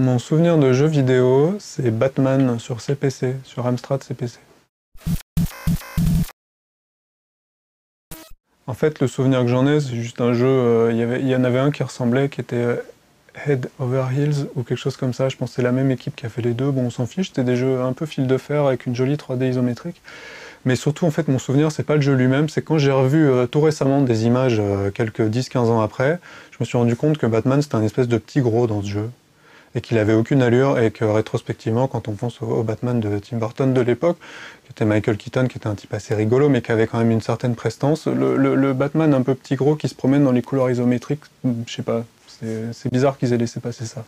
Mon souvenir de jeu vidéo, c'est Batman sur CPC, sur Amstrad CPC. En fait, le souvenir que j'en ai, c'est juste un jeu, il y en avait un qui ressemblait, qui était Head Over Heels, ou quelque chose comme ça. Je pense que c'est la même équipe qui a fait les deux. Bon, on s'en fiche, c'était des jeux un peu fil de fer, avec une jolie 3D isométrique. Mais surtout, en fait, mon souvenir, c'est pas le jeu lui-même, c'est quand j'ai revu tout récemment des images, quelques 10-15 ans après, je me suis rendu compte que Batman, c'était un espèce de petit gros dans ce jeu. Et qu'il avait aucune allure, et que rétrospectivement, quand on pense au Batman de Tim Burton de l'époque, qui était Michael Keaton, qui était un type assez rigolo, mais qui avait quand même une certaine prestance, le Batman un peu petit gros qui se promène dans les couleurs isométriques, je sais pas, c'est bizarre qu'ils aient laissé passer ça.